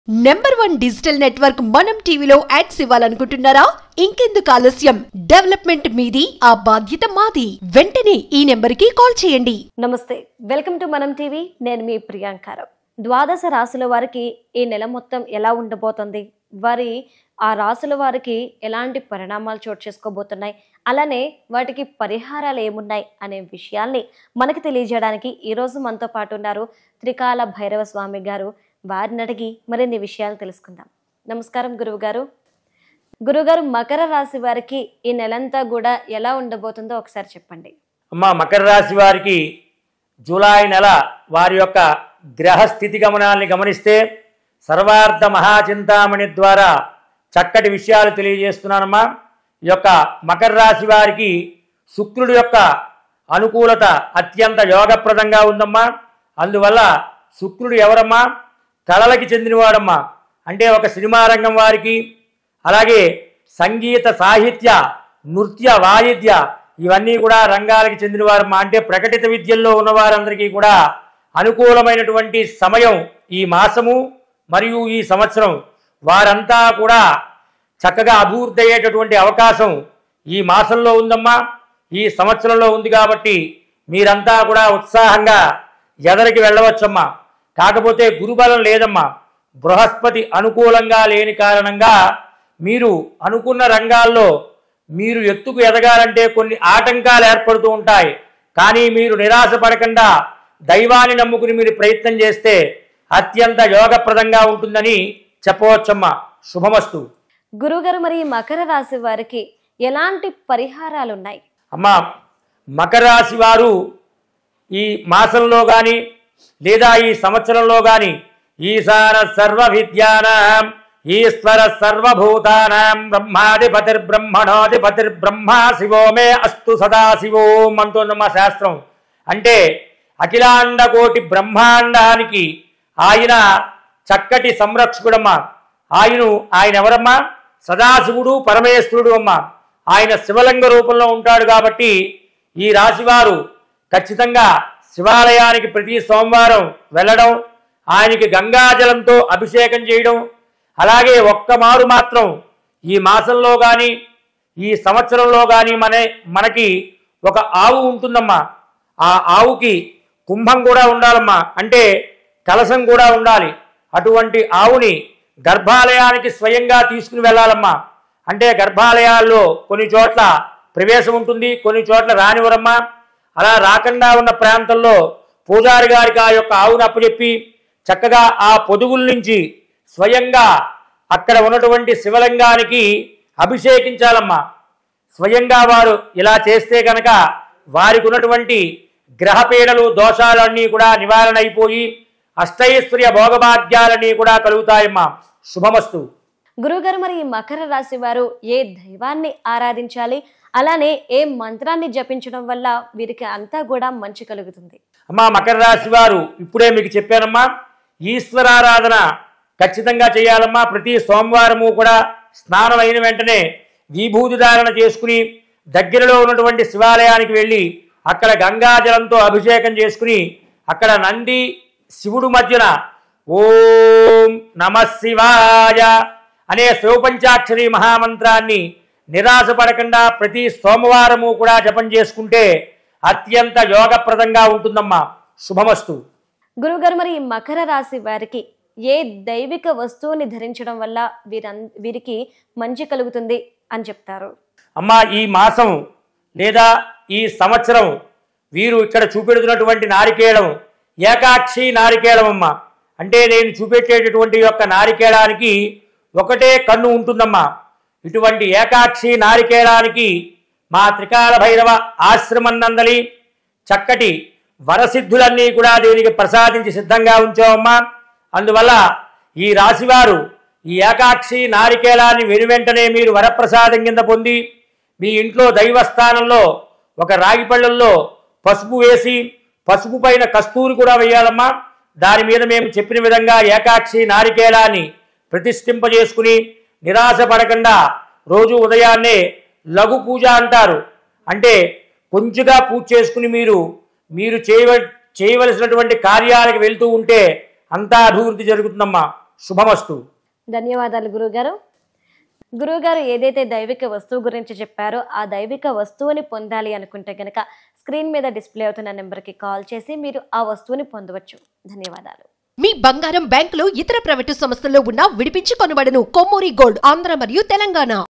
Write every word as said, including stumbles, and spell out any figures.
Number one digital network మనం టీవీలో ads ఇవ్వాలనుకుంటున్నారా? ఇంకెందుకు ఆలస్యం? డెవలప్మెంట్ మీది, ఆ బాధ్యత మాది. వెంటనే ఈ నెంబర్ కి కాల్ చేయండి. నమస్తే, వెల్కమ్ టు మనం టీవీ. నేను మీ ప్రియాంకారం. ద్వాదశ రాశుల వారికి ఈ నెల మొత్తం ఎలా ఉండబోతుంది, వారి ఆ రాశుల వారికి ఎలాంటి పరిణామాలు చోటు చేసుకోబోతున్నాయి, అలానే వాటికి పరిహారాలు ఏమున్నాయి అనే విషయాల్ని మనకి తెలియజేయడానికి ఈరోజు మనతో పాటు ఉన్నారు త్రికాల భైరవ స్వామి గారు. వారిని అడిగి మరిన్ని విషయాలు తెలుసుకుందాం. నమస్కారం గురువుగారు. గురువుగారు, మకర రాశి వారికి ఈ నెలంతా కూడా ఎలా ఉండబోతుందో ఒకసారి చెప్పండి. అమ్మా, మకర రాశి వారికి జూలై నెల వారి యొక్క గ్రహస్థితి గమనాల్ని గమనిస్తే సర్వార్థ మహాచింతామణి ద్వారా చక్కటి విషయాలు తెలియజేస్తున్నానమ్మా. ఈ యొక్క మకర రాశి వారికి శుక్రుడి యొక్క అనుకూలత అత్యంత యోగప్రదంగా ఉందమ్మా. అందువల్ల శుక్రుడు ఎవరమ్మా? కళలకి చెందినవాడమ్మా. అంటే ఒక సినిమా రంగం వారికి, అలాగే సంగీత సాహిత్య నృత్య వాయిద్య ఇవన్నీ కూడా రంగాలకి చెందినవారమ్మా. అంటే ప్రకటిత విద్యల్లో ఉన్నవారందరికీ కూడా అనుకూలమైనటువంటి సమయం ఈ మాసము మరియు ఈ సంవత్సరం. వారంతా కూడా చక్కగా అభివృద్ధి అయ్యేటటువంటి అవకాశం ఈ మాసంలో ఉందమ్మా, ఈ సంవత్సరంలో ఉంది. కాబట్టి మీరంతా కూడా ఉత్సాహంగా ఎదరికి వెళ్ళవచ్చమ్మా. కాకపోతే గురుబలం లేదమ్మా. బృహస్పతి అనుకూలంగా లేని కారణంగా మీరు అనుకున్న రంగాల్లో మీరు ఎత్తుకు ఎదగాలంటే కొన్ని ఆటంకాలు ఏర్పడుతూ ఉంటాయి. కానీ మీరు నిరాశ పడకుండా దైవాన్ని నమ్ముకుని మీరు ప్రయత్నం చేస్తే అత్యంత యోగప్రదంగా ఉంటుందని చెప్పవచ్చమ్మా. శుభమస్తు. గురువుగారు, మరి మకర రాశి వారికి ఎలాంటి పరిహారాలు ఉన్నాయి? అమ్మా, మకర రాశి వారు ఈ మాసంలో కానీ లేదా ఈ సంవత్సరంలో కానీ ఈశాన సర్వ విద్యానాం ఈశ్వర సర్వభూతానాం బ్రహ్మాధిపతిర్బ్రహ్మణోధిపతిర్బ్రహ్మ శివో మే అస్తు సదాశివోం అంటున్నమ్మా శాస్త్రం. అంటే అఖిలాండ కోటి బ్రహ్మాండానికి ఆయన చక్కటి సంరక్షకుడమ్మా. ఆయన ఆయన ఎవరమ్మా? సదాశివుడు పరమేశ్వరుడు అమ్మా. ఆయన శివలింగ రూపంలో ఉంటాడు. కాబట్టి ఈ రాశివారు ఖచ్చితంగా శివాలయానికి ప్రతి సోమవారం వెళ్ళడం, ఆయనకి గంగాజలంతో అభిషేకం చేయడం, అలాగే ఒక్క మారు మాత్రం ఈ మాసంలో కానీ ఈ సంవత్సరంలో కానీ మన మనకి ఒక ఆవు ఉంటుందమ్మా. ఆ ఆవుకి కుంభం కూడా ఉండాలమ్మా. అంటే కలశం కూడా ఉండాలి. అటువంటి ఆవుని గర్భాలయానికి స్వయంగా తీసుకుని వెళ్ళాలమ్మా. అంటే గర్భాలయాల్లో కొన్ని చోట్ల ప్రవేశం ఉంటుంది, కొన్ని చోట్ల రానివరమ్మా. అలా రాకుండా ఉన్న ప్రాంతంలో పూజారి గారికి ఆ యొక్క ఆవును అప్పచెప్పి చక్కగా ఆ పొదుగుల నుంచి స్వయంగా అక్కడ ఉన్నటువంటి శివలింగానికి అభిషేకించాలమ్మా. స్వయంగా వారు ఇలా చేస్తే కనుక వారికి ఉన్నటువంటి గ్రహపీడలు దోషాలన్నీ కూడా నివారణ అయిపోయి అష్టైశ్వర్య భోగభాగ్యాలన్నీ కూడా కలుగుతాయమ్మా. శుభమస్తు. గురువుగారు, మరి ఈ మకర రాశి వారు ఏ దైవాన్ని ఆరాధించాలి, అలానే ఏ మంత్రాన్ని జపించడం వల్ల వీరికి అంతా కూడా మంచి కలుగుతుంది? అమ్మా, మకర రాశి వారు ఇప్పుడే మీకు చెప్పానమ్మా, ఈశ్వరారాధన ఖచ్చితంగా చేయాలమ్మా. ప్రతి సోమవారము కూడా స్నానం అయిన వెంటనే విభూతి ధారణ చేసుకుని దగ్గరలో ఉన్నటువంటి శివాలయానికి వెళ్ళి అక్కడ గంగాజలంతో అభిషేకం చేసుకుని అక్కడ నంది శివుడు మధ్యన ఓం నమ శివాయ అనే శివపంచాక్షరి మహామంత్రాన్ని నిరాశపడకుండా ప్రతి సోమవారము కూడా జపం చేసుకుంటే అత్యంత యోగప్రదంగా ఉంటుందమ్మా. శుభమస్తు. గురువుగారు, మరి ఈ మకర రాశి వారికి ఏ దైవిక వస్తువుని ధరించడం వల్ల వీరం వీరికి మంచి కలుగుతుంది అని చెప్తారు? అమ్మా, ఈ మాసం లేదా ఈ సంవత్సరం వీరు ఇక్కడ చూపెడుతున్నటువంటి నారికేళం ఏకాక్షి నారికేళం అమ్మా. అంటే నేను చూపెట్టేటటువంటి యొక్క నారికేళానికి ఒకటే కన్ను ఉంటుందమ్మా. ఇటువంటి ఏకాక్షి నారికేళానికి మా త్రికాల భైరవ ఆశ్రమం నందలి చక్కటి వరసిద్ధులన్నీ కూడా దీనికి ప్రసాదించి సిద్ధంగా ఉంచామమ్మా. అందువల్ల ఈ రాశివారు ఈ ఏకాక్షి నారికేళాన్ని వెనువెంటనే మీరు వరప్రసాదం కింద పొంది మీ ఇంట్లో దైవస్థానంలో ఒక రాగి పళ్ళల్లో పసుపు వేసి పసుపు పైన కస్తూరి కూడా వేయాలమ్మా. దాని మీద మేము చెప్పిన విధంగా ఏకాక్షి నారికేళాన్ని ప్రతిష్ఠింపజేసుకుని నిరాశ పడకుండా రోజు ఉదయాన్నే లఘు పూజ అంటారు. అంటే కొంచెంగా పూజ చేసుకుని మీరు మీరు చేయవ చేయవలసినటువంటి కార్యాలకు వెళ్తూ ఉంటే అంతా అభివృద్ధి జరుగుతుందమ్మా. శుభమస్తు. ధన్యవాదాలు గురువుగారు. గురువుగారు ఏదైతే దైవిక వస్తువు గురించి చెప్పారో ఆ దైవిక వస్తువుని పొందాలి అనుకుంటే కనుక స్క్రీన్ మీద డిస్ప్లే అవుతున్న నెంబర్కి కాల్ చేసి మీరు ఆ వస్తువుని పొందవచ్చు. ధన్యవాదాలు. మీ బంగారం బ్యాంకులో ఇతర ప్రైవేటు సంస్థల్లో ఉన్న విడిపించి కొనబడను. కొమ్మూరి గోల్డ్ ఆంధ్ర మరియు తెలంగాణ.